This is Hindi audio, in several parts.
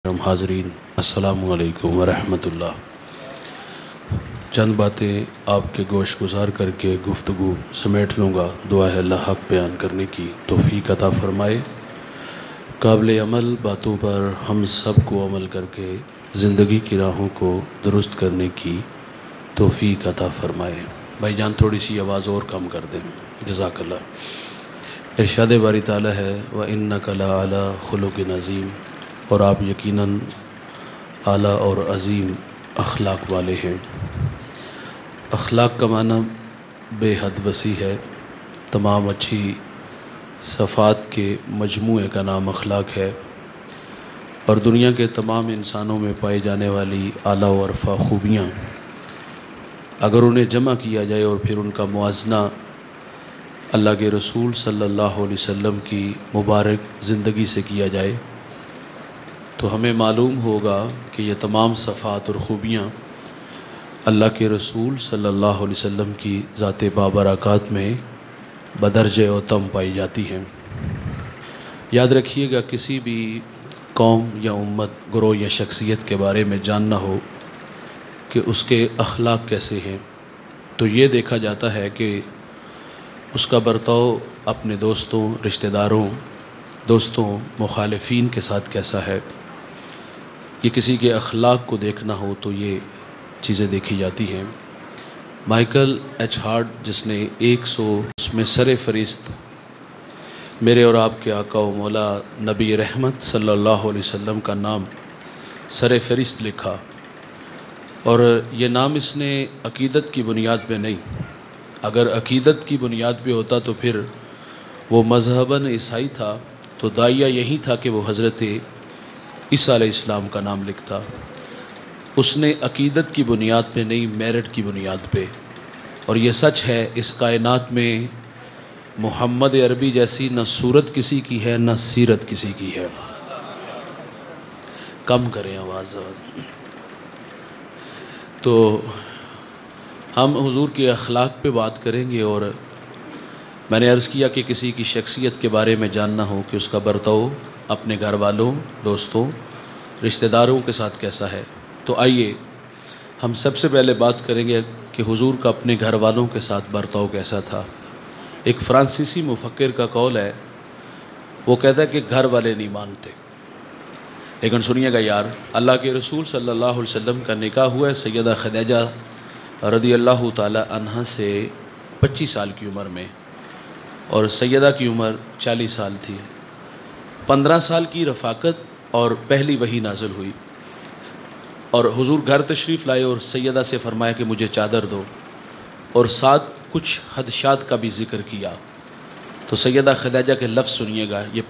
हाज़रीन, अस्सलामु अलैकुम वरहमतुल्लाह। चंद बातें आपके गोश गुजार करके गुफ्तगू समेट लूँगा। दुआ है अल्लाह हक़ बयान करने की तौफ़ीक़ अता फ़रमाए। काबिल अमल बातों पर हम सब को अमल करके ज़िंदगी की राहों को दुरुस्त करने की तौफ़ीक़ अता फ़रमाए। भाईजान थोड़ी सी आवाज़ और कम कर दें, जज़ाकल्लाह। इरशाद बारी ताला है, व इन्नका लअला खुलुक़िन अज़ीम, और आप यकीनन आला और अज़ीम अखलाक वाले हैं। अखलाक का माना बेहद वसी है। तमाम अच्छी सफ़ात के मजमूए का नाम अखलाक है, और दुनिया के तमाम इंसानों में पाई जाने वाली आला व अरफ़ा ख़ूबियाँ अगर उन्हें जमा किया जाए और फिर उनका मुआजना अल्लाह के रसूल सल्लल्लाहु अलैहि वसल्लम की मुबारक ज़िंदगी से किया जाए तो हमें मालूम होगा कि ये तमाम सफ़ात और ख़ूबियाँ अल्लाह के रसूल सल्लल्लाहु अलैहि वसल्लम की ज़ात बाबरकत में बदरजे और तम पाई जाती हैं। याद रखिएगा, किसी भी कौम या उम्मत, ग्रोह या शख्सियत के बारे में जानना हो कि उसके अखलाक कैसे हैं, तो ये देखा जाता है कि उसका बर्ताव अपने दोस्तों, रिश्तेदारों, मुखालिफिन के साथ कैसा है। ये किसी के अखलाक को देखना हो तो ये चीज़ें देखी जाती हैं। माइकल एच हार्ट, जिसने 100 में सर फरिस्त मेरे और आपके आका व मौला नबी रहमत सल्लल्लाहु अलैहि वसल्लम का नाम सर फरिस्त लिखा, और ये नाम इसने अक़ीदत की बुनियाद पे नहीं, अगर अक़ीदत की बुनियाद पे होता तो फिर वो मज़हबन ईसाई था, तो दाइया यही था कि वो हज़रत ईसा अलैहिस्सलाम का नाम लिखता। उसने अक़ीदत की बुनियाद पे नहीं, मेरिट की बुनियाद पे। और ये सच है, इस कायनात में मोहम्मद अरबी जैसी न सूरत किसी की है न सीरत किसी की है। कम करें आवाज़। तो हम हुजूर के अखलाक पे बात करेंगे, और मैंने अर्ज़ किया कि किसी की शख्सियत के बारे में जानना हो कि उसका बर्ताव अपने घर वालों, दोस्तों, रिश्तेदारों के साथ कैसा है, तो आइए हम सबसे पहले बात करेंगे कि हुजूर का अपने घर वालों के साथ बर्ताव कैसा था। एक फ्रांसीसी मुफक्किर का कौल है, वो कहता है कि घर वाले नहीं मानते। लेकिन सुनिएगा यार, अल्लाह के रसूल सल्लल्लाहु अलैहि वसल्लम का निकाह हुआ है सैयदा खदीजा रदियल्लाहु ताला अन्हा से 25 साल की उम्र में, और सैयदा की उम्र 40 साल थी। 15 साल की रफ़ाकत और पहली वही नाज़िल हुई, और हुजूर घर तशरीफ़ लाए और सैयदा से फ़रमाया कि मुझे चादर दो, और साथ कुछ हदशात का भी ज़िक्र किया। तो सैयदा खदीजा के लफ्ज़ सुनिएगा, ये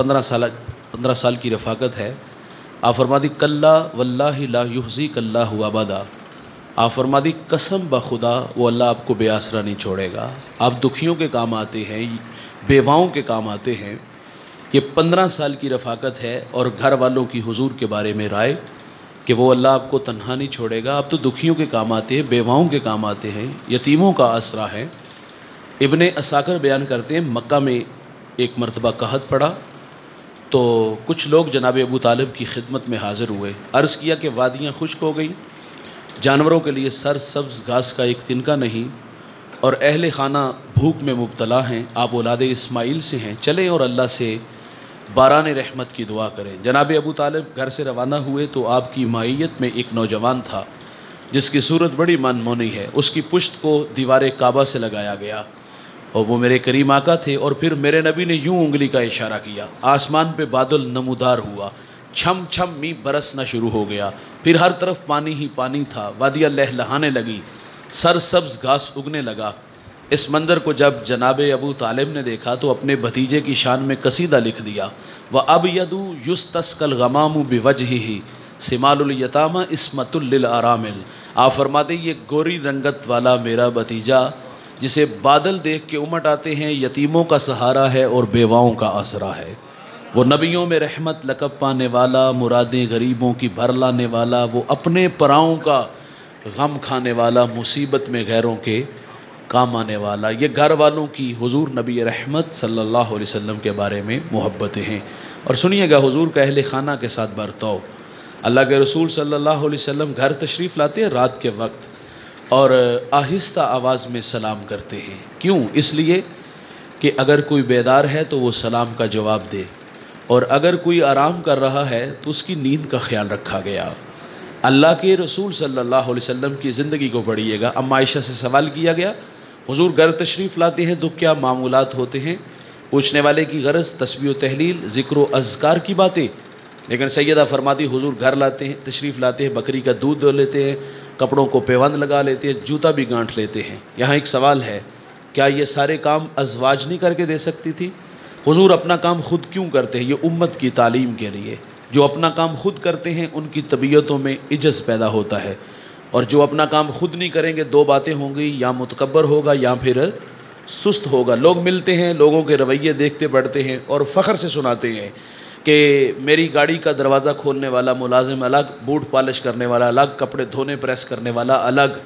15 साल की रफ़ाकत है। आप फरमा दी, कल्ला वल्लाहि ला युहज़ीक अल्लाहु अबदा। आप फरमा दी, कसम ब खुदा वो अल्लाह आपको बेआसरा नहीं छोड़ेगा। आप दुखियों के काम आते हैं, बेवाओं के काम आते हैं। ये 15 साल की रफ़ाकत है, और घर वालों की हुजूर के बारे में राय कि वो अल्लाह आपको तन्हा नहीं छोड़ेगा। आप तो दुखियों के काम आते हैं, बेवाओं के काम आते हैं, यतीमों का आसरा है। इब्ने असाकर बयान करते हैं, मक्का में एक मरतबा कहत पड़ा तो कुछ लोग जनाब अबू तालिब की खिदमत में हाज़िर हुए। अर्ज़ किया कि वादियाँ खुश्क हो गई, जानवरों के लिए सर सब्ज़ घास का एक तिनका नहीं, और अहले खाना भूख में मुब्तला हैं। आप औलाद इस्माइल से हैं, चलें और अल्लाह से बारान रहमत की दुआ करें। जनाब अबू तालिब घर से रवाना हुए तो आपकी माइयत में एक नौजवान था जिसकी सूरत बड़ी मनमोनी है। उसकी पुश्त को दीवार काबा से लगाया गया, और वो मेरे करीम आका थे। और फिर मेरे नबी ने यूँ उंगली का इशारा किया, आसमान पे बादल नमूदार हुआ, छम छम मींह बरसना शुरू हो गया, फिर हर तरफ पानी ही पानी था, वादियाँ लहलहाने लगी, सरसब्ज़ घास उगने लगा। इस मंज़र को जब जनाब अबू तालिब ने देखा तो अपने भतीजे की शान में कसीदा लिख दिया, व अब यदू युस्तस्कल गमामु बिवजहिही सिमालुल यतामा इस्मतुल लिल आरामिल। आप फरमाते, ये गोरी रंगत वाला मेरा भतीजा जिसे बादल देख के उमट आते हैं, यतीमों का सहारा है और बेवाओं का आसरा है। वो नबियों में रहमत लक़ब पाने वाला, मुरादें गरीबों की भर लाने वाला, वो अपने पराओं का गम खाने वाला, मुसीबत में गैरों के काम आने वाला। ये घर वालों की हुजूर नबी रहमत सल्लल्लाहु अलैहि वसल्लम के बारे में मोहब्बतें हैं। और सुनिएगा हुजूर का अहले खाना के साथ बर्ताव। अल्लाह के रसूल सल्लल्लाहु अलैहि वसल्लम घर तशरीफ़ लाते हैं रात के वक्त और आहिस्ता आवाज़ में सलाम करते हैं। क्यों? इसलिए कि अगर कोई बेदार है तो वो सलाम का जवाब दे, और अगर कोई आराम कर रहा है तो उसकी नींद का ख्याल रखा गया। अल्लाह के रसूल सल्लल्लाहु अलैहि वसल्लम की ज़िंदगी को पढ़िएगा। अम्मा आयशा से सवाल किया गया, हुज़ूर घर तशरीफ़ लाते हैं तो क्या मामूलात होते हैं? पूछने वाले की गरज तस्बीह तहलील ज़िक्र अज़कार की बातें, लेकिन सैयदा फरमाती हुज़ूर घर लाते हैं, तशरीफ़ लाते हैं, बकरी का दूध दो लेते हैं, कपड़ों को पेवंद लगा लेते हैं, जूता भी गांठ लेते हैं। यहाँ एक सवाल है, क्या ये सारे काम अज़वाज नहीं करके दे सकती थी? हुज़ूर अपना काम ख़ुद क्यों करते हैं? ये उम्मत की तालीम के लिए। जो अपना काम ख़ुद करते हैं उनकी तबीयतों में इज्जत पैदा होता है, और जो अपना काम ख़ुद नहीं करेंगे दो बातें होंगी, या मुतकब्बर होगा या फिर सुस्त होगा। लोग मिलते हैं, लोगों के रवैये देखते बढ़ते हैं और फ़ख्र से सुनाते हैं कि मेरी गाड़ी का दरवाज़ा खोलने वाला मुलाजिम अलग, बूट पॉलिश करने वाला अलग, कपड़े धोने प्रेस करने वाला अलग,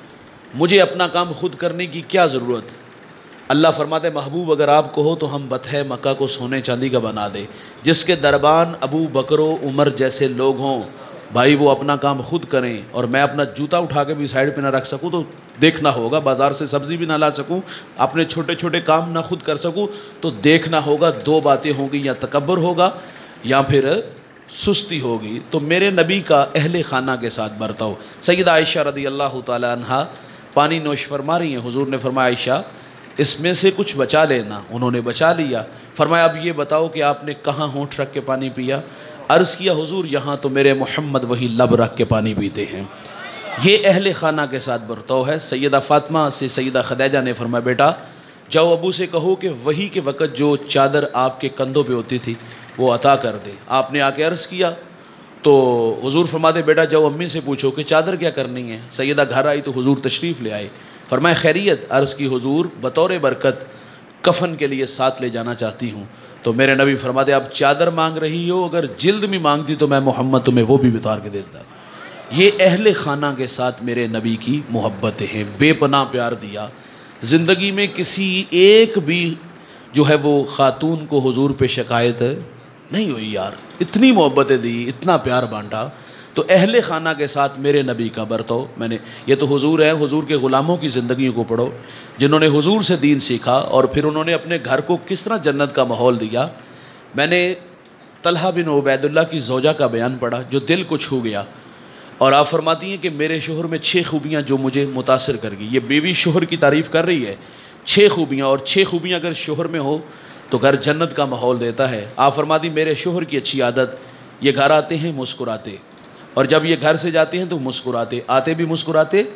मुझे अपना काम ख़ुद करने की क्या ज़रूरत? अल्लाह फरमाते महबूब अगर आप कहो तो हम बतह मक्का को सोने चांदी का बना दे। जिसके दरबान अबू बकर उमर जैसे लोग हों, भाई वो अपना काम खुद करें, और मैं अपना जूता उठा के भी साइड पे ना रख सकूं तो देखना होगा, बाज़ार से सब्ज़ी भी ना ला सकूं, अपने छोटे छोटे काम ना खुद कर सकूं तो देखना होगा। दो बातें होंगी, या तकब्बर होगा या फिर सुस्ती होगी। तो मेरे नबी का अहले खाना के साथ बर्ताव। सैयदा आयशा रदी अल्लाह ताला अन्हा पानी नोश फरमा रही हैं। हुजूर ने फरमाया आयशा इसमें से कुछ बचा लेना। उन्होंने बचा लिया। फरमाया अब ये बताओ कि आपने कहाँ होंठ रख के पानी पिया? अर्ज़ किया हुजूर यहाँ तो मेरे मोहम्मद वही लब रख के पानी पीते हैं। ये अहले खाना के साथ बर्ताव है। सैयदा फ़ातिमा से सैयदा खदीजा ने फरमाया बेटा जाओ अबू से कहो कि वही के वक़्त जो चादर आपके कंधों पे होती थी वो अता कर दे। आपने आके अर्ज़ किया तो हुजूर फरमाते बेटा जाओ अम्मी से पूछो कि चादर क्या करनी है। सैयदा घर आई तो हुजूर तशरीफ़ ले आए। फरमाया खैरियत? अर्ज़ की हुजूर बतौर बरकत कफ़न के लिए साथ ले जाना चाहती हूँ। तो मेरे नबी फरमाते आप चादर मांग रही हो, अगर जिल्द भी मांगती तो मैं मोहम्मद तुम्हें वो भी उतार के देता। ये अहले खाना के साथ मेरे नबी की मोहब्बतें हैं। बेपनाह प्यार दिया। ज़िंदगी में किसी एक भी जो है वो ख़ातून को हुजूर पे शिकायत नहीं हुई। यार इतनी मोहब्बतें दी, इतना प्यार बांटा। तो अहले खाना के साथ मेरे नबी का बर्ताव। मैंने ये तो हुजूर है, हुजूर के ग़ुलामों की ज़िंदगी को पढ़ो जिन्होंने हुजूर से दीन सीखा और फिर उन्होंने अपने घर को किस तरह जन्नत का माहौल दिया। मैंने तलहा बिन उबैदुल्लाह की ज़ौजा का बयान पढ़ा जो दिल को छू गया। और आप फरमाती हैं कि मेरे शोहर में 6 खूबियाँ जो मुझे मुतासिर कर गई। ये बीवी शोहर की तारीफ़ कर रही है। 6 खूबियाँ, और 6 खूबियाँ अगर शोहर में हो तो घर जन्नत का माहौल देता है। आप फरमाती मेरे शोहर की अच्छी आदत, ये घर आते हैं मुस्कुराते, और जब ये घर से जाते हैं तो मुस्कुराते, आते भी मुस्कुराते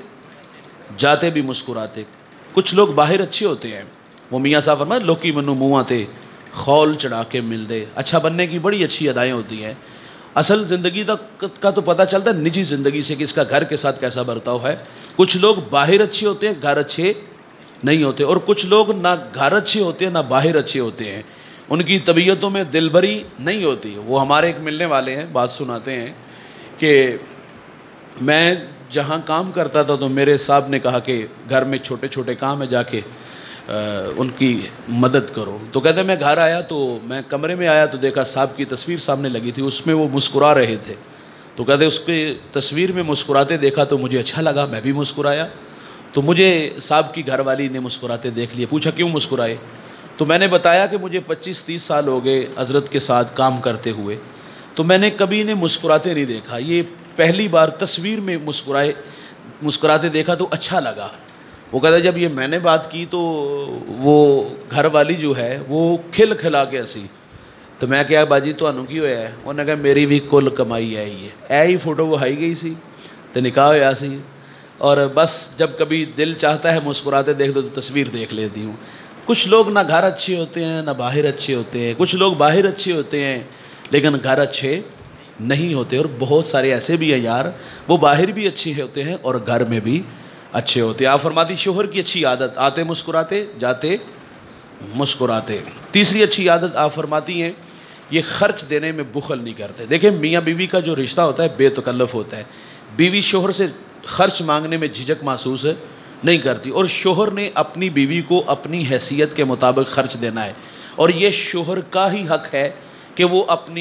जाते भी मुस्कुराते। कुछ लोग बाहर अच्छे होते हैं, वो मियाँ साहब फरमाए लोकी मनु मुँह आते खौल चढ़ा के मिल दे। अच्छा बनने की बड़ी अच्छी अदाएँ होती हैं। असल ज़िंदगी का तो पता चलता है निजी ज़िंदगी से कि इसका घर के साथ कैसा बर्ताव है। कुछ लोग बाहर अच्छे होते हैं, घर अच्छे नहीं होते, और कुछ लोग ना घर अच्छे होते हैं ना बाहर अच्छे होते हैं। उनकी तबीयतों में दिलबरी नहीं होती। वो हमारे एक मिलने वाले हैं, बात सुनाते हैं कि मैं जहाँ काम करता था तो मेरे साहब ने कहा कि घर में छोटे छोटे काम है, जाके उनकी मदद करो। तो कहते मैं घर आया तो मैं कमरे में आया तो देखा साहब की तस्वीर सामने लगी थी, उसमें वो मुस्कुरा रहे थे। तो कहते उसके तस्वीर में मुस्कुराते देखा तो मुझे अच्छा लगा, मैं भी मुस्कुराया। तो मुझे साहब की घरवाली ने मुस्कुराते देख लिया, पूछा क्यों मुस्कुराए? तो मैंने बताया कि मुझे 25-30 साल हो गए हज़रत के साथ काम करते हुए, तो मैंने कभी इन्हें मुस्कुराते नहीं देखा। ये पहली बार तस्वीर में मुस्कुराते देखा तो अच्छा लगा। वो कहता जब ये मैंने बात की तो वो घर वाली जो है वो खिल खिला के हंसी। तो मैं क्या बाजी तो अनु की होया है? उन्हें कहा मेरी भी कुल कमाई है ही है। ही फ़ोटो वहाई गई सी तो निकाह होया सी, और बस जब कभी दिल चाहता है मुस्कुराते देख दो तो तस्वीर देख लेती हूँ। कुछ लोग ना घर अच्छे होते हैं ना बाहर अच्छे होते हैं, कुछ लोग बाहर अच्छे होते हैं लेकिन घर अच्छे नहीं होते, और बहुत सारे ऐसे भी हैं यार वो बाहर भी अच्छे होते हैं और घर में भी अच्छे होते हैं। आप फरमाती शोहर की अच्छी आदत, आते मुस्कुराते जाते मुस्कुराते। तीसरी अच्छी आदत आप फरमाती हैं ये ख़र्च देने में बुखल नहीं करते। देखिए मियाँ बीवी का जो रिश्ता होता है बेतकल्लफ़ होता है। बीवी शोहर से ख़र्च मांगने में झिझक महसूस नहीं करती, और शोहर ने अपनी बीवी को अपनी हैसियत के मुताबिक ख़र्च देना है, और ये शोहर का ही हक़ है कि वो अपनी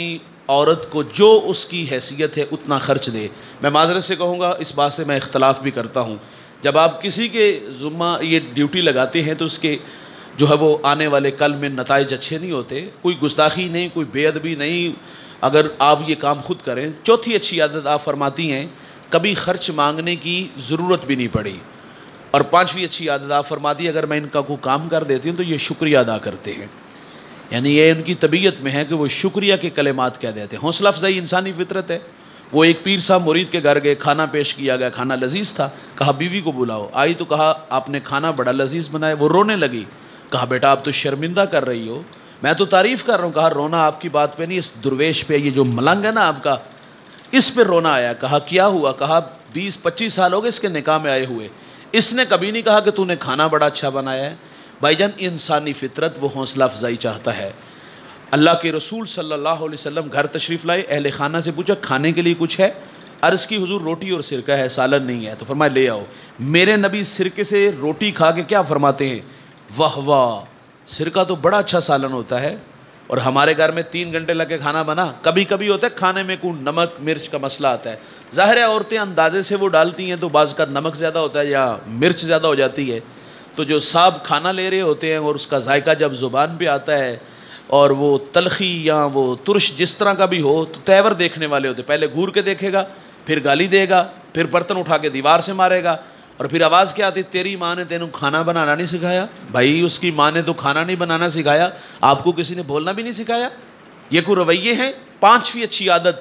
औरत को जो उसकी हैसियत है उतना ख़र्च दे। मैं माज़रत से कहूँगा, इस बात से मैं इख्तलाफ भी करता हूँ, जब आप किसी के ज़ुम्मा ये ड्यूटी लगाते हैं तो उसके जो है वो आने वाले कल में नताइज अच्छे नहीं होते। कोई गुस्ताखी नहीं, कोई बेअदबी नहीं, अगर आप ये काम खुद करें। चौथी अच्छी आदत आप फरमाती हैं, कभी ख़र्च मांगने की ज़रूरत भी नहीं पड़ी। और पाँचवीं अच्छी आदत आप फरमाती है, अगर मैं इनका कोई काम कर देती हूँ तो ये शुक्रिया अदा करते हैं, यानी ये उनकी तबीयत में है कि वो शुक्रिया के कलेमात कह देते हैं। हौसला अफजाई इंसानी फितरत है। वो एक पीर साहब मुरीद के घर गए, खाना पेश किया गया, खाना लजीज़ था, कहा बीवी को बुलाओ। आई तो कहा आपने खाना बड़ा लजीज़ बनाया। वो रोने लगी, कहा बेटा आप तो शर्मिंदा कर रही हो, मैं तो तारीफ़ कर रहा हूँ। कहा रोना आपकी बात पे नहीं, इस दुर्वेश पे, ये जो मलंग है ना आपका, इस पर रोना आया। कहा क्या हुआ? कहा 20-25 साल हो गए इसके निकाह में आए हुए, इसने कभी नहीं कहा कि तूने खाना बड़ा अच्छा बनाया है। भाईजान इंसानी फितरत वो हौसला अफजाई चाहता है। अल्लाह के रसूल सल्लल्लाहु अलैहि वसल्लम घर तशरीफ़ लाए, अहले खाना से पूछा खाने के लिए कुछ है? अर्ज़ की हुजूर रोटी और सिरका है, सालन नहीं है। तो फरमाया ले आओ। मेरे नबी सिरके से रोटी खा के क्या फरमाते हैं? वाह वाह, सिरका तो बड़ा अच्छा सालन होता है। और हमारे घर में 3 घंटे लग के खाना बना। कभी कभी होता है खाने में कोई नमक मिर्च का मसला आता है, ज़ाहिर है औरतें अंदाजे से वो डालती हैं तो बाज़ का नमक ज़्यादा होता है या मिर्च ज़्यादा हो जाती है। तो जो साहब खाना ले रहे होते हैं और उसका जायका जब ज़ुबान पे आता है और वो तलखी या वो तुरश जिस तरह का भी हो, तो तेवर देखने वाले होते, पहले घूर के देखेगा, फिर गाली देगा, फिर बर्तन उठा के दीवार से मारेगा, और फिर आवाज़ क्या आती? तेरी माँ ने तेनू खाना बनाना नहीं सिखाया। भाई उसकी माँ ने तो खाना नहीं बनाना सिखाया, आपको किसी ने बोलना भी नहीं सिखाया। ये कोई रवैये हैं? पाँचवीं अच्छी आदत,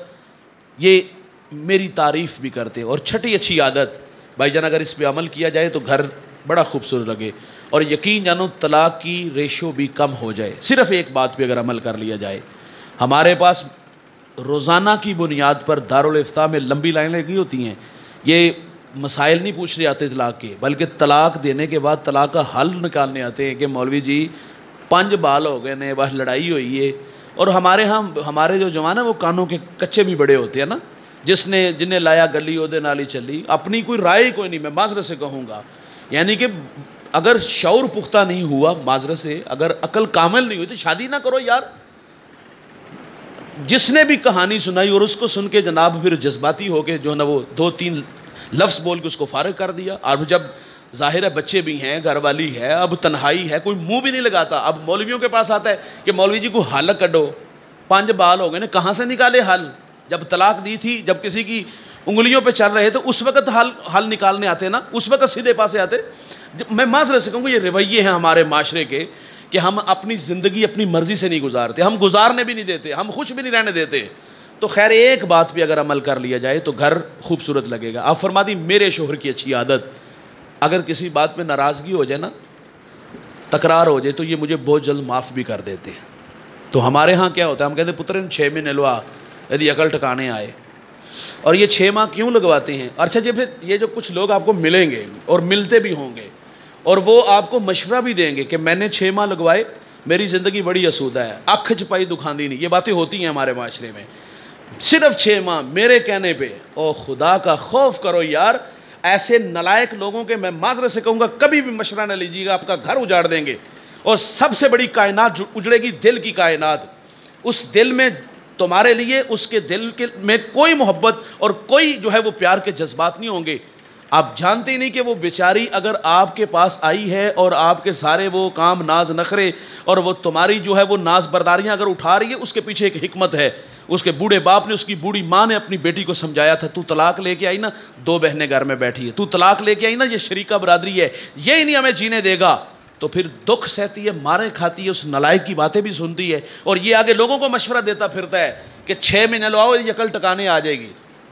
ये मेरी तारीफ़ भी करते। और छठी अच्छी आदत भाईजान, अगर इस पर अमल किया जाए तो घर बड़ा खूबसूरत लगे और यकीन जानो तलाक की रेशो भी कम हो जाए। सिर्फ़ एक बात पे अगर अमल कर लिया जाए, हमारे पास रोज़ाना की बुनियाद पर दारुल इफ्ता में लंबी लाइनें लगी होती हैं। ये मसाइल नहीं पूछ रहे आते तलाक के, बल्कि तलाक देने के बाद तलाक का हल निकालने आते हैं कि मौलवी जी 5 बाल हो गए ने, बस लड़ाई हुई है। और हमारे जो जवान है वो कानों के कच्चे भी बड़े होते हैं ना, जिन्हें लाया गली ओदे नाली चली, अपनी कोई राय कोई नहीं। मैं माजरत से कहूँगा, यानी कि अगर शऊर पुख्ता नहीं हुआ, माजरत से अगर अकल कामिल नहीं हुई तो शादी ना करो यार। जिसने भी कहानी सुनाई और उसको सुन के जनाब फिर जज्बाती हो के जो ना वो 2-3 लफ्ज़ बोल के उसको फारिग कर दिया। अब जब ज़ाहिर है बच्चे भी हैं, घरवाली है, अब तन्हाई है, कोई मुंह भी नहीं लगाता। अब मौलवियों के पास आता है कि मौलवी जी को हल कढ़ो, 5 बाल हो गए ने, कहाँ से निकाले हल? जब तलाक दी थी, जब किसी की उंगलियों पे चल रहे थे, उस वक्त हल निकालने आते ना, उस वक्त सीधे पासे आते। मैं माजरत से कहूँगा ये रवैये हैं हमारे माशरे के कि हम अपनी ज़िंदगी अपनी मर्ज़ी से नहीं गुजारते, हम गुजारने भी नहीं देते, हम खुश भी नहीं रहने देते। तो खैर एक बात पे अगर अमल कर लिया जाए तो घर खूबसूरत लगेगा। आप फरमा दी मेरे शोहर की अच्छी आदत, अगर किसी बात पे नाराज़गी हो जाए ना, तकरार हो जाए, तो ये मुझे बहुत जल्द माफ़ भी कर देते हैं। तो हमारे यहाँ क्या होता है, हम कहते हैं पुत्र इन 6 महीने लवा यदि अकल ठिकाने आए। और ये 6 माह क्यों लगवाते हैं? अच्छा जी, फिर ये जो कुछ लोग आपको मिलेंगे और मिलते भी होंगे और वो आपको मशवरा भी देंगे कि मैंने 6 माह लगवाए, मेरी ज़िंदगी बड़ी आसूदा है, अख छपाई दुखांदी नहीं, ये बातें होती हैं हमारे माशरे में। सिर्फ 6 माह मेरे कहने पे, ओ खुदा का खौफ करो यार। ऐसे नलायक लोगों के मैं माजरत से कहूँगा कभी भी मशवरा न लीजिएगा, आपका घर उजाड़ देंगे। और सबसे बड़ी कायनात उजड़ेगी, दिल की कायनात। उस दिल में तुम्हारे लिए, उसके दिल के में कोई मोहब्बत और कोई जो है वो प्यार के जज्बात नहीं होंगे। आप जानते ही नहीं कि वो बेचारी अगर आपके पास आई है और आपके सारे वो काम नाज नखरे और वो तुम्हारी जो है वो नाज बर्दारियाँ अगर उठा रही है, उसके पीछे एक हिकमत है। उसके बूढ़े बाप ने, उसकी बूढ़ी माँ ने अपनी बेटी को समझाया था, तू तलाक लेके आई ना, 2 बहनें घर में बैठी है, तू तलाक लेके आई ना, ये शरीका बरादरी है, ये ही नहीं हमें जीने देगा। तो फिर दुख सहती है, मारे खाती है, उस नलायक की बातें भी सुनती है और ये आगे लोगों को मशवरा देता फिरता है कि 6 महीने लो आओ, ये कल टकाने आ जाएगी।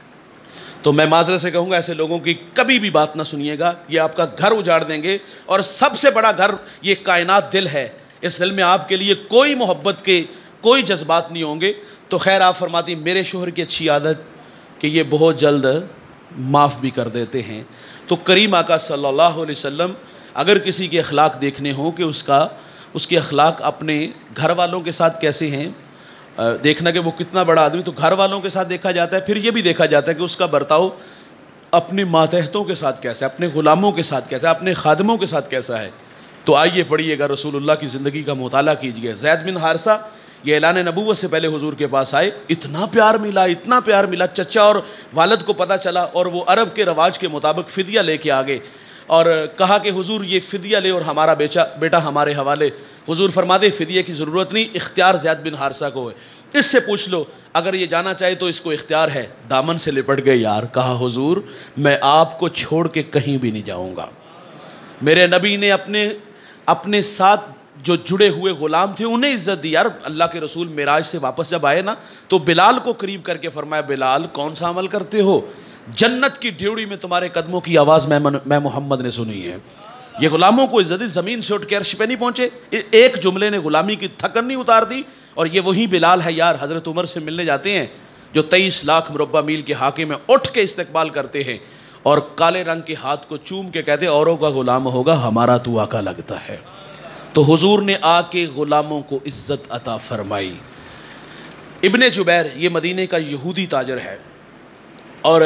तो मैं माजरत से कहूँगा ऐसे लोगों की कभी भी बात ना सुनिएगा, ये आपका घर उजाड़ देंगे। और सबसे बड़ा घर ये कायनात दिल है, इस दिल में आपके लिए कोई मोहब्बत के कोई जज्बात नहीं होंगे। तो खैर आप फरमाती मेरे शोहर की अच्छी आदत कि ये बहुत जल्द माफ़ भी कर देते हैं। तो करीम आका सल्लल्लाहु अलैहि वसल्लम अगर किसी के अखलाक देखने हों कि उसके अखलाक अपने घर वालों के साथ कैसे हैं, देखना कि वो कितना बड़ा आदमी, तो घर वालों के साथ देखा जाता है। फिर ये भी देखा जाता है कि उसका बर्ताव अपने मातहतों के साथ कैसा है, अपने ग़ुलामों के साथ कैसा है, अपने खादमों के साथ कैसा है। तो आइए पढ़िएगा, रसूलुल्लाह की ज़िंदगी का मुताला कीजिए। ज़ैद बिन हारिसा ये ऐलान नबूवत से पहले हुजूर के पास आए, इतना प्यार मिला, इतना प्यार मिला, चचा और वालिद को पता चला और वो अरब के रवाज के मुताबिक फ़िदिया लेके आ गए और कहा कि हुजूर ये फ़िदिया ले और हमारा बेटा हमारे हवाले। हुजूर फरमाते फ़िदिये की ज़रूरत नहीं, इख्तियार ज़ैद बिन हारिसा को है, इससे पूछ लो, अगर ये जाना चाहे तो इसको इख्तियार है। दामन से लिपट गए यार, कहा हुजूर मैं आपको छोड़ के कहीं भी नहीं जाऊँगा। मेरे नबी ने अपने साथ जो जुड़े हुए ग़ुलाम थे उन्हें इज़्ज़त दी। यार अल्लाह के रसूल मेराज से वापस जब आए ना तो बिलाल को करीब करके फरमाया, बिलाल कौन सा अमल करते हो, जन्नत की ड्योढ़ी में तुम्हारे कदमों की आवाज़ मैं मोहम्मद ने सुनी है। ये ग़ुलामों को इज़्ज़त दी, ज़मीन से उठ के अर्श पे नहीं पहुँचे, एक जुमले ने ग़ुलामी की थकन नहीं उतार दी। और ये वही बिलाल है यार, हज़रत उमर से मिलने जाते हैं जो 23 लाख मुरब्बा मील के हाके में उठ के इस्तकबाल करते हैं और काले रंग के हाथ को चूम के कहते औरों का ग़ुलाम होगा, हमारा तू आका लगता है। तो हुजूर ने आके ग़ुलामों को इज़्ज़त अता फरमाई। इब्ने जुबैर ये मदीने का यहूदी ताजर है और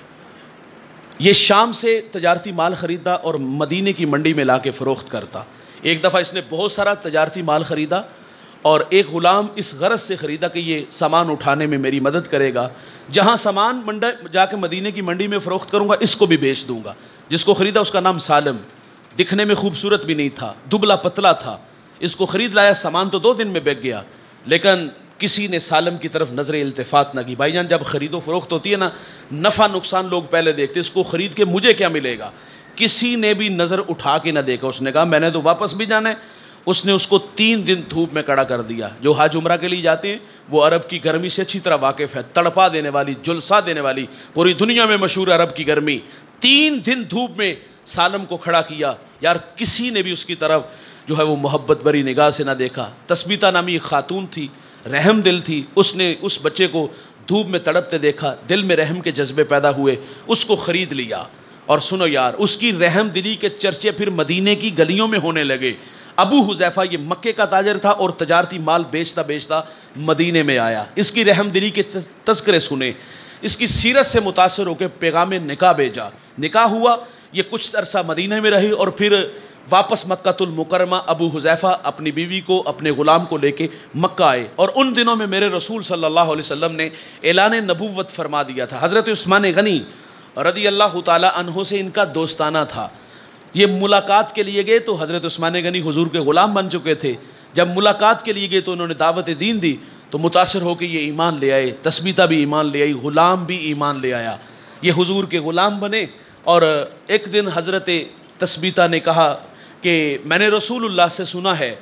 ये शाम से तजारती माल ख़रीदा और मदीने की मंडी में ला के फ़रोख्त करता। एक दफ़ा इसने बहुत सारा तजारती माल ख़रीदा और एक ग़ुलाम इस गरज से ख़रीदा कि ये सामान उठाने में मेरी मदद करेगा, जहाँ सामान मंडा जाके मदीने की मंडी में फ़रोख्त करूँगा इसको भी बेच दूँगा। जिसको ख़रीदा उसका नाम सालम, दिखने में खूबसूरत भी नहीं था, दुबला पतला था। इसको ख़रीद लाया, सामान तो 2 दिन में बिक गया, लेकिन किसी ने सालम की तरफ नज़र इल्तिफ़ात न की। भाईजान जब ख़रीदो फ़रोख्त होती है ना, नफ़ा नुकसान लोग पहले देखते, इसको ख़रीद के मुझे क्या मिलेगा। किसी ने भी नज़र उठा के ना देखा। उसने कहा मैंने तो वापस भी जाना है। उसने उसको 3 दिन धूप में खड़ा कर दिया। जो हज उम्रा के लिए जाते हैं वो अरब की गर्मी से अच्छी तरह वाकिफ़ है, तड़पा देने वाली, जुलसा देने वाली, पूरी दुनिया में मशहूर अरब की गर्मी। 3 दिन धूप में सालम को खड़ा किया। यार किसी ने भी उसकी तरफ जो है वो मोहब्बत भरी निगाह से ना देखा। तस्बीता नामी एक खातून थी, रहम दिल थी, उसने उस बच्चे को धूप में तड़पते देखा, दिल में रहम के जज्बे पैदा हुए, उसको ख़रीद लिया। और सुनो यार, उसकी रहम दिली के चर्चे फिर मदीने की गलियों में होने लगे। अबू हुज़ैफ़ा ये मक्के का ताजर था और तजारती माल बेचता बेचता मदीने में आया। इसकी रहम दिली के तज़किरे सुने, इसकी सीरत से मुतासर होकर पैगाम निकाह भेजा। निकाह हुआ, ये कुछ अरसा मदीने में रही और फिर वापस मक्कातुल मुकर्रमा अबू हुज़ैफ़ा अपनी बीवी को, अपने ग़ुलाम को लेके मक्का आए। और उन दिनों में मेरे रसूल सल्लल्लाहु अलैहि वसल्लम ने ऐलान नबूवत फरमा दिया था। हज़रत उस्मान गनी रज़ी अल्लाह ताला अन्हु से इनका दोस्ताना था। ये मुलाकात के लिए गए तो हज़रत उस्मान गनी हुजूर के ग़ुलाम बन चुके थे। जब मुलाकात के लिए गए तो उन्होंने दावत दीन दी तो मुतासर होकर ये ईमान ले आए, तस्बीता भी ईमान ले आई, ग़ुलाम भी ईमान ले आया। ये हुजूर के ग़ुलाम बने। और एक दिन हज़रत तस्बीता ने कहा कि मैंने रसूलुल्लाह से सुना है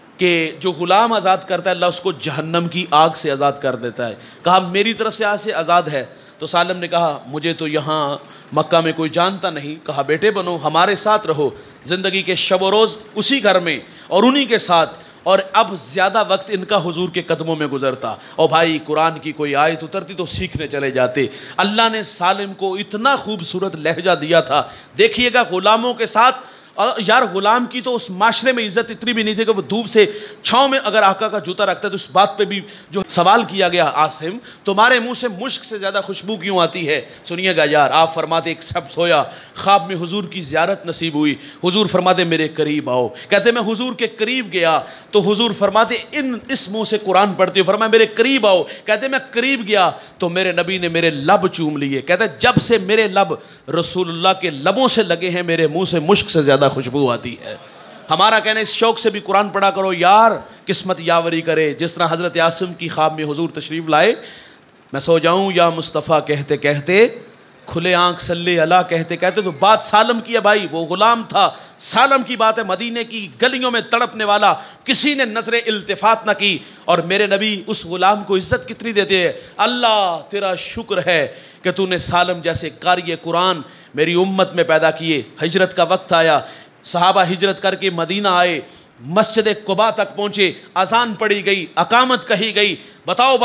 कि जो ग़ुलाम आज़ाद करता है अल्लाह उसको जहन्नम की आग से आज़ाद कर देता है। कहा मेरी तरफ से आज से आज़ाद है। तो सालम ने कहा मुझे तो यहाँ मक्का में कोई जानता नहीं। कहा बेटे बनो, हमारे साथ रहो, ज़िंदगी के शब व रोज़ उसी घर में और उन्हीं के साथ। और अब ज़्यादा वक्त इनका हुजूर के कदमों में गुजरता। और भाई कुरान की कोई आयत उतरती तो सीखने चले जाते। अल्लाह ने सालिम को इतना खूबसूरत लहजा दिया था। देखिएगा ग़ुलामों के साथ, और यार ग़ुलाम की तो उस माशरे में इज़्ज़त इतनी भी नहीं थी कि वो धूप से छाँव में अगर आका का जूता रखता है तो उस बात पे भी जो सवाल किया गया, आसिम तुम्हारे मुंह से मुश्क से ज़्यादा खुशबू क्यों आती है। सुनिएगा यार, आप फरमाते एक सब सोया, ख्वाब में हुजूर की ज़ियारत नसीब हुई। हुजूर फरमाते मेरे करीब आओ। कहते मैं हुजूर के करीब गया तो हुजूर फरमाते इस मुँह से कुरान पढ़ते हो, फरमाया मेरे करीब आओ। कहते मैं करीब गया तो मेरे नबी ने मेरे लब चूम लिए। कहते जब से मेरे लब रसूलुल्लाह के लबों से लगे हैं मेरे मुँह से मुश्क से ज़्यादा खुशबू आती है। हमारा कहना इस शौक से भी कुरान पढ़ा करो यार, किस्मत यावरी करे। जिस तरह हज़रत आसिम की ख्वाब में हुजूर तशरीफ़ लाए, मैं सो जाऊँ या मुस्तफ़ा कहते कहते, खुले आँख सल्ले अला कहते कहते, तो बात सालम की है भाई। वो ग़ुलाम था, सालम की बात है, मदीने की गलियों में तड़पने वाला, किसी ने नजर इल्तिफात न की। और मेरे नबी उस ग़ुलाम को इज़्ज़त कितनी देते हैं। अल्लाह तेरा शुक्र है कि तूने सालम जैसे कारी कुरान मेरी उम्मत में पैदा किए। हिजरत का वक्त आया, सहाबा हिजरत करके मदीना आए, मस्जिद कुबा तक पहुँचे, अज़ान पढ़ी गई, अकामत कही गई। बताओ भाई,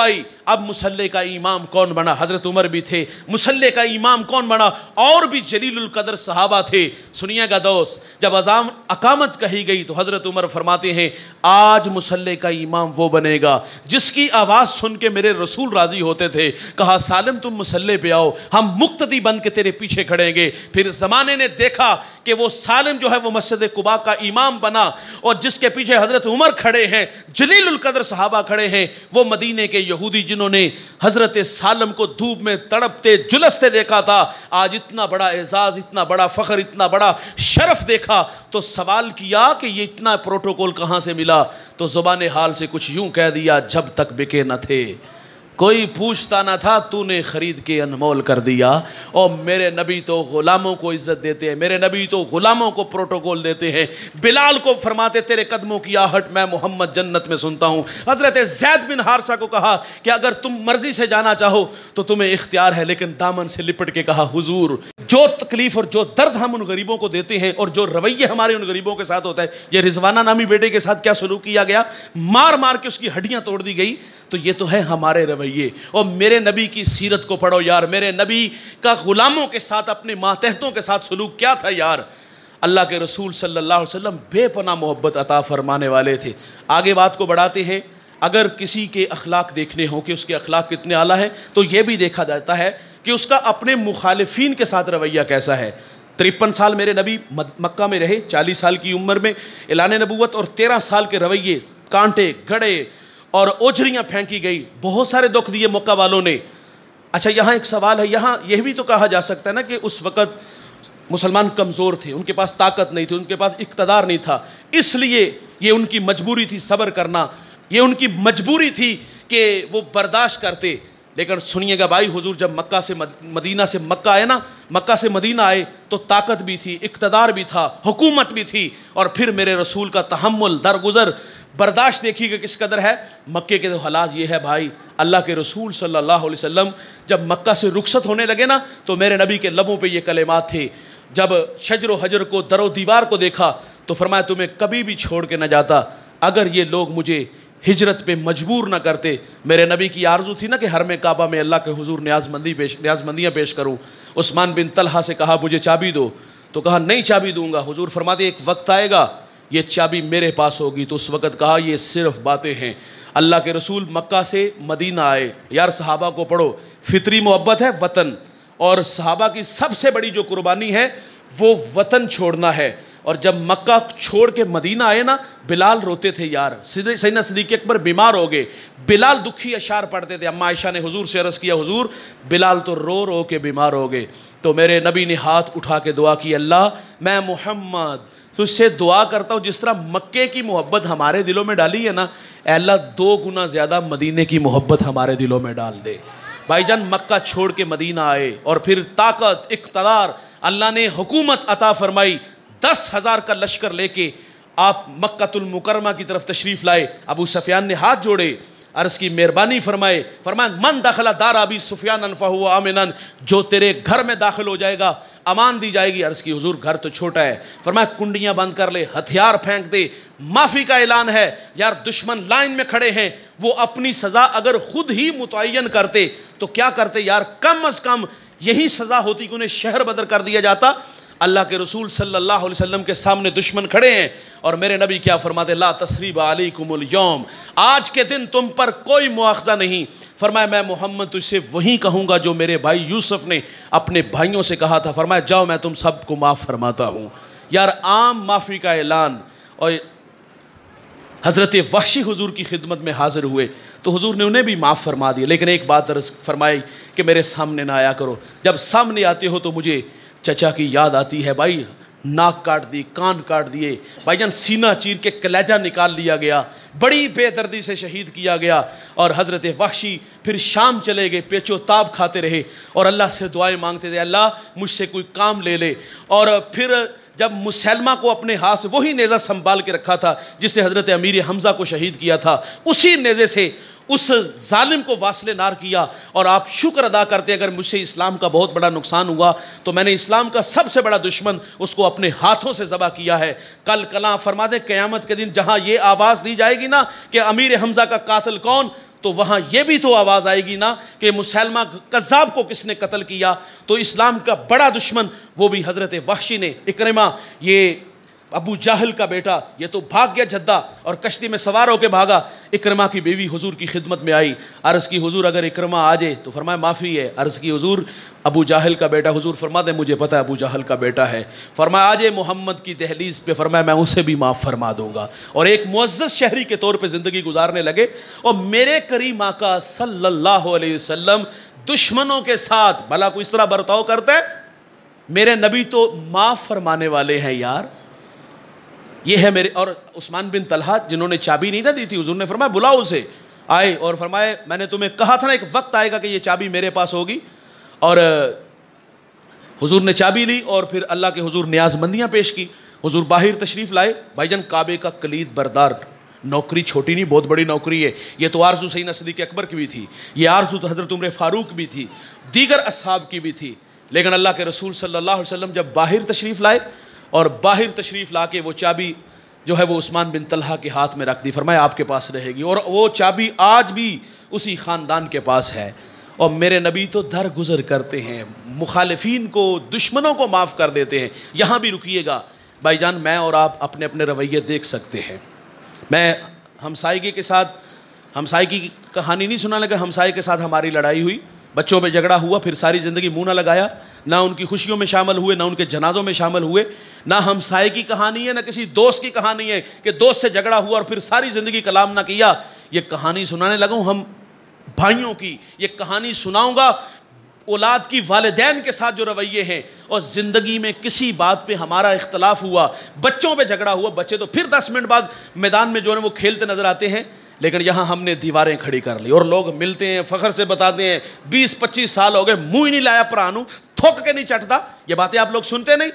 अब मुसल्ले का इमाम कौन बना? हज़रत उमर भी थे। मुसल्ले का इमाम कौन बना? और भी जलीलुल कदर सहाबा थे। सुनिएगा दोस्त, जब अज़ान अकामत कही गई तो हज़रत उमर फरमाते हैं, आज मुसल्ले का इमाम वो बनेगा जिसकी आवाज़ सुन के मेरे रसूल राज़ी होते थे। कहा, सालिम तुम मुसल्ले पे आओ, हम मुक्तदी बन के तेरे पीछे खड़ेंगे। फिर ज़माने ने देखा कि वो सालिम जो है वो मस्जिद कुबा का इमाम बना, और जिसके पीछे हज़रत उमर खड़े हैं, जलीलुल कदर सहाबा खड़े हैं, वो मदीने के यहूदी जिन्होंने हज़रत सालिम को धूप में तड़पते झुलसते देखा था, आज इतना बड़ा एजाज़, इतना बड़ा फ़ख्र, इतना बड़ा शरफ देखा तो सवाल किया कि ये इतना प्रोटोकॉल कहाँ से मिला? तो ज़ुबान हाल से कुछ यूँ कह दिया, जब तक बिके न थे कोई पूछता ना था, तूने खरीद के अनमोल कर दिया। और मेरे नबी तो ग़ुलामों को इज़्ज़त देते हैं, मेरे नबी तो ग़ुलामों को प्रोटोकॉल देते हैं। बिलाल को फरमाते, तेरे कदमों की आहट मैं मोहम्मद जन्नत में सुनता हूँ। हज़रत ज़ैद बिन हारिसा को कहा कि अगर तुम मर्ज़ी से जाना चाहो तो तुम्हें इख्तियार है, लेकिन दामन से लिपट के कहा, हुजूर जो तकलीफ़ और जो दर्द हम उन गरीबों को देते हैं और जो रवैये हमारे उन गरीबों के साथ होता है, ये रिजवाना नामी बेटे के साथ क्या सलूक किया गया, मार मार के उसकी हड्डियाँ तोड़ दी गई, तो ये तो है हमारे रवैये। और मेरे नबी की सीरत को पढ़ो यार, मेरे नबी का ग़ुलामों के साथ, अपने मातहतों के साथ सलूक क्या था यार। अल्लाह के रसूल सल्लल्लाहु अलैहि वसल्लम बेपनाह मोहब्बत अता फरमाने वाले थे। आगे बात को बढ़ाते हैं, अगर किसी के अखलाक देखने हों कि उसके अखलाक कितने आला हैं, तो ये भी देखा जाता है कि उसका अपने मुखालिफिन के साथ रवैया कैसा है। 53 साल मेरे नबी मक्का में रहे, 40 साल की उम्र में ऐलान नबूवत, और 13 साल के रवैये, कांटे गड़े और ओझरियाँ फेंकी गई, बहुत सारे दुख दिए मक्का वालों ने। अच्छा, यहाँ एक सवाल है, यहाँ यह भी तो कहा जा सकता है ना कि उस वक़्त मुसलमान कमज़ोर थे, उनके पास ताकत नहीं थी, उनके पास इक़्तिदार नहीं था, इसलिए ये उनकी मजबूरी थी सब्र करना, ये उनकी मजबूरी थी कि वो बर्दाश्त करते। लेकिन सुनिएगा भाई, हुजूर जब मक्का से मदीना से मक्का आए ना, मक्का से मदीना आए तो ताकत भी थी, इक़्तिदार भी था, हुकूमत भी थी, और फिर मेरे रसूल का तहम्मुल, दरगुज़र, बर्दाश्त देखिएगा किस कदर है। मक्के के तो हालात ये है भाई, अल्लाह के रसूल सल्लल्लाहु अलैहि वसल्लम जब मक्का से रुखसत होने लगे ना, तो मेरे नबी के लबों पे ये कलेमात थे। जब शजर व हजर को, दरो दीवार को देखा तो फरमाया, तुम्हें कभी भी छोड़ के न जाता अगर ये लोग मुझे हिजरत पे मजबूर ना करते। मेरे नबी की आरज़ू थी ना कि हरम काबा में अल्लाह के हुजूर न्याज़मंदियाँ पेश करूँ। उस्मान बिन तलहा से कहा, मुझे चाबी दो, तो कहा नहीं चाबी दूंगा। हुजूर फरमाते, एक वक्त आएगा ये चाबी मेरे पास होगी। तो उस वक़्त कहा, ये सिर्फ बातें हैं। अल्लाह के रसूल मक्का से मदीना आए। यार सहाबा को पढ़ो, फितरी मोहब्बत है वतन, और सहाबा की सबसे बड़ी जो कुर्बानी है वो वतन छोड़ना है। और जब मक्का छोड़ के मदीना आए ना, बिलाल रोते थे यार। सैयदना सिद्दीक़ अकबर बीमार हो गए, बिलाल दुखी अशार पढ़ते थे। अम्मा आयशा ने हुजूर से अर्ज़ किया, हुजूर बिलाल तो रो रो के बीमार हो गए। तो मेरे नबी ने हाथ उठा के दुआ की, अल्लाह मैं मोहम्मद तुझसे दुआ करता हूँ जिस तरह मक्के की मोहब्बत हमारे दिलों में डाली है ना, अल्लाह 2 गुना ज़्यादा मदीने की मोहब्बत हमारे दिलों में डाल दे। भाईजान मक्का छोड़ के मदीना आए और फिर ताकत, इक़्तिदार, अल्लाह ने हुकूमत अता फरमाई। 10,000 का लश्कर लेके आप मक्कातुल मुकरमा की तरफ तशरीफ़ लाए। अबू सुफियान ने हाथ जोड़े, अर्ज़ की मेहरबानी फरमाए, मन दखला दार अबी सुफियान फ़हुव आमिनन, जो तेरे घर में दाखिल हो जाएगा अमान दी जाएगी। अर्ज़ की, हुजूर घर तो छोटा है। फरमाया कुंडियाँ बंद कर ले, हथियार फेंक दे, माफ़ी का ऐलान है। यार दुश्मन लाइन में खड़े हैं, वो अपनी सज़ा अगर खुद ही मुतय्यन करते तो क्या करते यार, कम अज़ कम यही सज़ा होती कि उन्हें शहर बदर कर दिया जाता। अल्लाह के रसूल सल्लल्लाहु अलैहि वसल्लम के सामने दुश्मन खड़े हैं और मेरे नबी क्या फरमाते, ला तस्रीब अलैकुमुल यौम, आज के दिन तुम पर कोई मुआखज़ा नहीं। फरमाया मैं मोहम्मद तुझसे वही कहूँगा जो मेरे भाई यूसुफ ने अपने भाइयों से कहा था। फरमाया जाओ मैं तुम सबको माफ़ फरमाता हूँ। यार आम माफ़ी का ऐलान। और हज़रत वहशी हुजूर की खिदमत में हाजिर हुए तो हुजूर ने उन्हें भी माफ़ फरमा दिया, लेकिन एक बात अर्ज़ फरमाई कि मेरे सामने ना आया करो। जब सामने आते हो तो मुझे चचा की याद आती है। भाई नाक काट दी, कान काट दिए, भाईजान सीना चीर के कलेजा निकाल लिया गया, बड़ी बेदर्दी से शहीद किया गया। और हज़रत वहशी फिर शाम चले गए, पेचो ताब खाते रहे और अल्लाह से दुआएं मांगते थे, अल्लाह मुझसे कोई काम ले ले। और फिर जब मुसलमा को अपने हाथ से वही नेज़ा संभाल के रखा था जिससे हज़रत अमीर हमज़ा को शहीद किया था, उसी नेज़े से उस जालिम को वासले नार किया। और आप शुक्र अदा करते, अगर मुझसे इस्लाम का बहुत बड़ा नुकसान हुआ तो मैंने इस्लाम का सबसे बड़ा दुश्मन उसको अपने हाथों से ज़बह किया है। कल कला फरमा दे क़यामत के दिन जहाँ ये आवाज़ दी जाएगी ना कि अमीर हमज़ा का कातिल कौन, तो वहाँ ये भी तो आवाज़ आएगी ना कि मुसलमा कज़्ज़ाब को किसने कत्ल किया। तो इस्लाम का बड़ा दुश्मन वो भी हज़रत वहशी ने, इकरमा ये अबू जाहल का बेटा, ये तो भाग गया जद्दा और कश्ती में सवार होकर भागा। इकरमा की बीवी हुजूर की खिदमत में आई, अर्ज़ की हुजूर अगर इकरमा आ जाए तो फरमाया माफ़ी है। अर्ज़ की हुजूर अबू जाहल का बेटा। हुजूर फरमा दे मुझे पता है अबू जाहल का बेटा है। फरमाया आ जाए मोहम्मद की दहलीज़ पे, फरमाया मैं उसे भी माफ़ फरमा दूँगा। और एक मुअज़्ज़ज़ शहरी के तौर पर ज़िंदगी गुजारने लगे। और मेरे करीम आका सल्लल्लाहु अलैहि वसल्लम दुश्मनों के साथ भला कोई इस तरह बर्ताव करते हैं? मेरे नबी तो माफ़ फरमाने वाले हैं यार। ये है मेरे। और उस्मान बिन तलहा जिन्होंने चाबी नहीं ना दी थी, हुजूर ने फरमाया बुलाओ उसे। आए और फरमाए मैंने तुम्हें कहा था ना एक वक्त आएगा कि ये चाबी मेरे पास होगी। और हुजूर ने चाबी ली और फिर अल्लाह के हुजूर न्याज़मंदियाँ पेश की। हुजूर बाहर तशरीफ़ लाए। भाईजान काबे का कलीद बरदार, नौकरी छोटी नहीं, बहुत बड़ी नौकरी है। ये तो आरज़ू सैयदना सिद्दीक़ अकबर की भी थी, ये आरज़ू तो हज़रत उमर फ़ारूक भी थी, दीगर असहाब की भी थी। लेकिन अल्लाह के रसूल सल्लल्लाहु अलैहि वसल्लम जब बाहर तशरीफ़ लाए और बाहर तशरीफ़ ला के वो चाबी जो है वो उस्मान बिन तलहा के हाथ में रख दी। फरमाया आपके पास रहेगी। और वो चाबी आज भी उसी ख़ानदान के पास है। और मेरे नबी तो दर गुज़र करते हैं, मुखालिफिन को, दुश्मनों को माफ़ कर देते हैं। यहाँ भी रुकिएगा भाईजान, मैं और आप अपने अपने रवैये देख सकते हैं। मैं हमसायगी के साथ, हमसायगी की कहानी नहीं सुना लगा, हमसाये के साथ हमारी लड़ाई हुई, बच्चों पे झगड़ा हुआ, फिर सारी ज़िंदगी मुँह ना लगाया, ना उनकी खुशियों में शामिल हुए, ना उनके जनाजों में शामिल हुए। ना हमसाये की कहानी है, ना किसी दोस्त की कहानी है कि दोस्त से झगड़ा हुआ और फिर सारी ज़िंदगी कलाम ना किया। ये कहानी सुनाने लगा हूँ हम भाइयों की, ये कहानी सुनाऊँगा औलाद की वालिदैन के साथ जो रवैये हैं। और ज़िंदगी में किसी बात पे हमारा इख्तलाफ हुआ, बच्चों पे झगड़ा हुआ, बच्चे तो फिर 10 मिनट बाद मैदान में जो है वो खेलते नज़र आते हैं, लेकिन यहाँ हमने दीवारें खड़ी कर ली। और लोग मिलते हैं, फ़ख्र से बताते हैं 20-25 साल हो गए, मुँह ही नहीं लाया प्राणु, थोक के नहीं चटता। ये बातें आप लोग सुनते नहीं?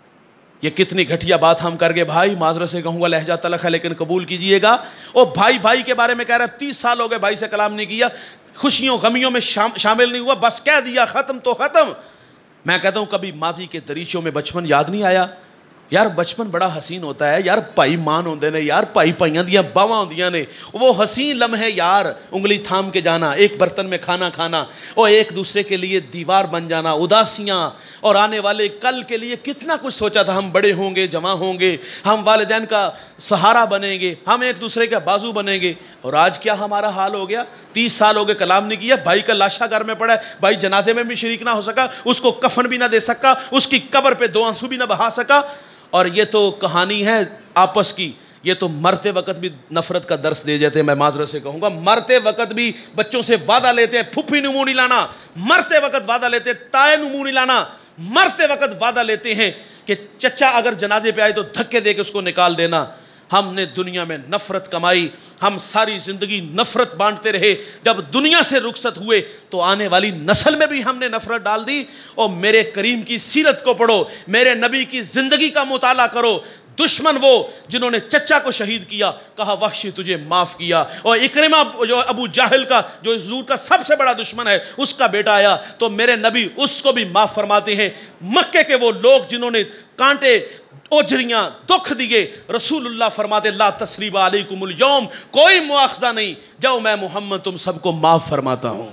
ये कितनी घटिया बात हम कर गए भाई, माजरत से कहूँगा, लहजा तलख है लेकिन कबूल कीजिएगा। और भाई भाई के बारे में कह रहा है 30 साल हो गए भाई से कलाम नहीं किया, खुशियों गमियों में शामिल नहीं हुआ, बस कह दिया ख़त्म तो ख़त्म। मैं कहता हूँ कभी माजी के दरीचों में बचपन याद नहीं आया? यार बचपन बड़ा हसीन होता है यार, भाई मान होंदे ने यार, भाई भाइयों दियां बावां होंदियां ने, वो हसीन लम्हे यार, उंगली थाम के जाना, एक बर्तन में खाना खाना, और एक दूसरे के लिए दीवार बन जाना, उदासियाँ, और आने वाले कल के लिए कितना कुछ सोचा था, हम बड़े होंगे, जमा होंगे, हम वालिदैन का सहारा बनेंगे, हम एक दूसरे का बाजू बनेंगे। और आज क्या हमारा हाल हो गया? 30 साल हो गए कलाम नहीं किया, भाई का लाशा घर में पड़ा है, भाई जनाजे में भी शरीक ना हो सका, उसको कफन भी ना दे सका, उसकी कब्र पे 2 आंसू भी ना बहा सका। और ये तो कहानी है आपस की, ये तो मरते वक्त भी नफरत का दर्स दे जाते हैं। मैं माजरत से कहूँगा, मरते वक्त भी बच्चों से वादा लेते हैं, फुफ्फी नु मुँह नहीं लाना, मरते वक्त वादा लेते हैं, ताए नु मुँह नहीं लाना, मरते वक्त वादा लेते हैं कि चचा अगर जनाजे पे आए तो धक्के दे के उसको निकाल देना। हमने दुनिया में नफ़रत कमाई, हम सारी ज़िंदगी नफ़रत बांटते रहे। जब दुनिया से रुखसत हुए तो आने वाली नस्ल में भी हमने नफ़रत डाल दी। और मेरे करीम की सीरत को पढ़ो, मेरे नबी की ज़िंदगी का मुताला करो। दुश्मन वो जिन्होंने चचा को शहीद किया, कहा वहशी तुझे माफ़ किया। और इकरमा जो अबू जाहल का, जो हुजूर का सबसे बड़ा दुश्मन है, उसका बेटा आया तो मेरे नबी उसको भी माफ़ फरमाते हैं। मक्के के वो लोग जिन्होंने कांटे, ओझरियाँ, दुख दिए, रसूलुल्लाह फरमाते ला तस्रीबा अलैकुमुल यौम, कोई मुआखज़ा नहीं, जाओ मैं मोहम्मद तुम सबको माफ़ फरमाता हूँ।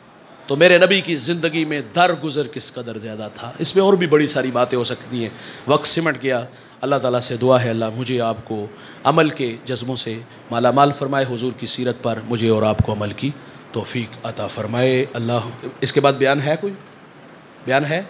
तो मेरे नबी की ज़िंदगी में दर गुज़र किस कदर ज़्यादा था। इसमें और भी बड़ी सारी बातें हो सकती हैं, वक्त सिमट गया। अल्लाह ताला से दुआ है अल्लाह मुझे आपको अमल के जज्बों से माला माल फरमाए, हुजूर की सीरत पर मुझे और आपको अमल की तौफीक अता फरमाए। अल्लाह। इसके बाद बयान है, कोई बयान है?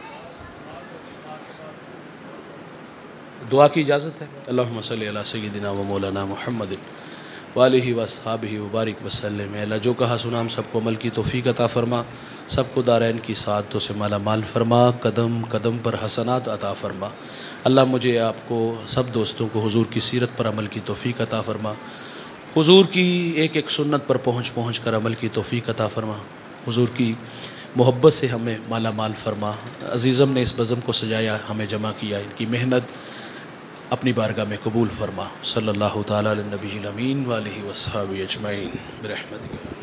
दुआ की इजाज़त है। अल्लाहुम्मा सल्ली अला सय्यिदिना व मौलाना मुहम्मद व आलिहि व अस्हाबिहि व बारिक वसल्लम। अल्लाह जो कहा सुना हम सबको अमल की तौफीक अता फरमा, सबको दारैन की सादतों से माला माल फरमा, कदम कदम पर हसनात अता फरमा। अल्लाह मुझे आपको सब दोस्तों को हुजूर की सीरत पर अमल की तौफीक अता फरमा, हुजूर की एक एक सुन्नत पर पहुँच कर अमल की तौफीक अता फरमा, हुजूर की मोहब्बत से हमें माला माल फरमा। अज़ीज़म ने इस बज़म को सजाया, हमें जमा किया, इनकी मेहनत अपनी बारगाह में कबूल फरमा। सल्लल्लाहु तआला अला नबील अमीन व आलिहि व अस्हाबिहि अजमईन बिरहमतिक।